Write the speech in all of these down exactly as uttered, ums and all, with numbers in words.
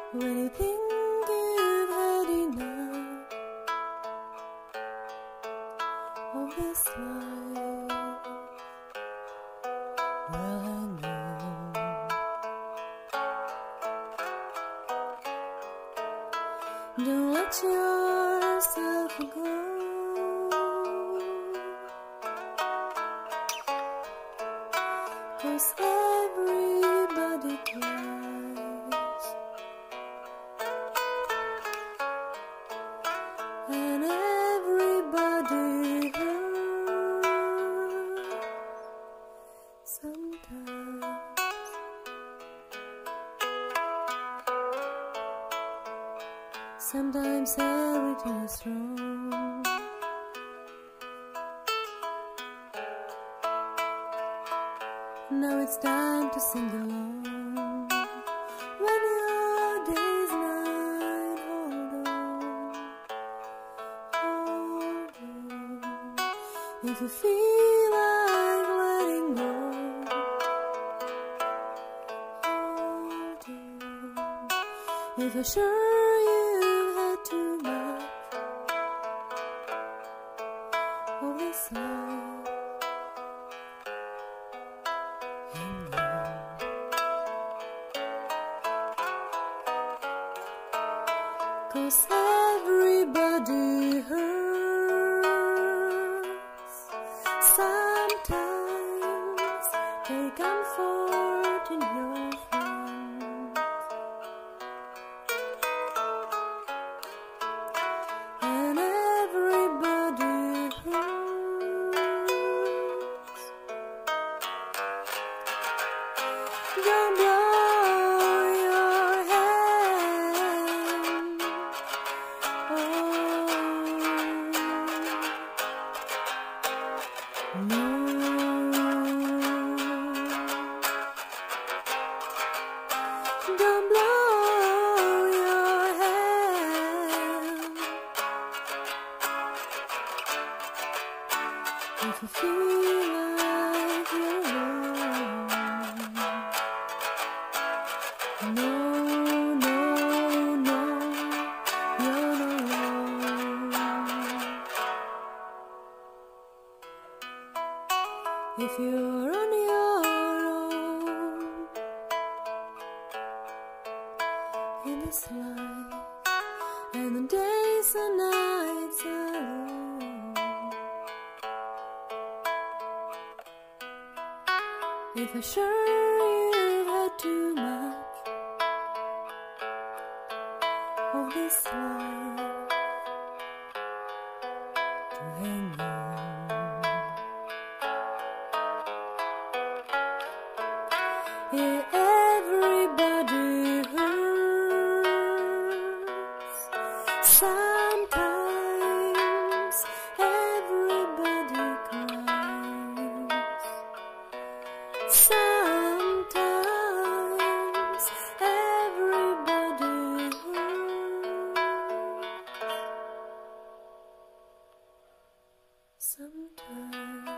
When you think you've had enough of this life, well, hang on. Don't let yourself go, 'cause everybody cries, and everybody hurts sometimes. Sometimes everything is wrong. Now it's time to sing along. When your day's night, hold on, hold on. If you feel like letting go, hold on. If you're sure you've had too much of this life, hang on. 'Cause everybody hurts sometimes. Take comfort in your friends, and everybody hurts. Don't blow your hand. Oh, no. Don't blow your hand. If you feel like you're alone. No, no, no, you're not alone. If you're on your own in this life, and the days and nights are long, if you're sure you've had too much of this life, to hang on. Yeah, everybody hurts sometimes. Everybody cries sometimes. Everybody hurts sometimes.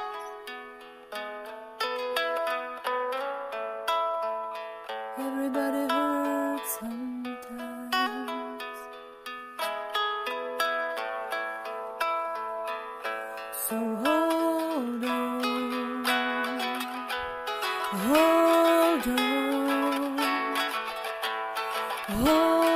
Everybody hurts sometimes. So hold on, hold on, hold on.